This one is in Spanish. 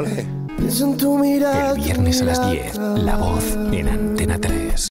Vale. Pienso en tu mirada. El viernes a las 10, La Voz en Antena 3.